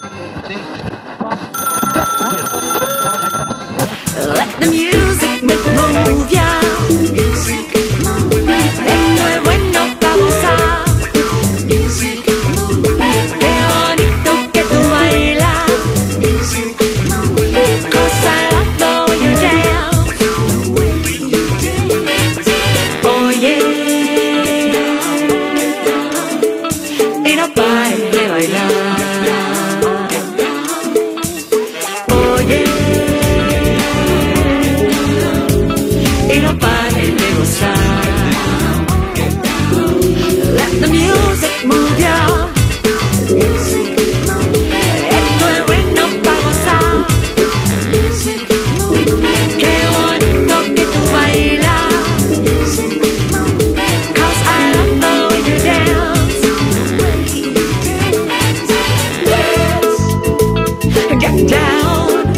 Let the music move ya. Esto es bueno para gozar. Qué bonito que tú bailas. 'Cause I love the way you dance. Oh yeah. Y no pares de bailar. Oh yeah. Y no pares de gozar. Let the music move ya. Esto es bueno para gozar. Qué bonito que tú bailas. 'Cause I love the way you dance. Get down.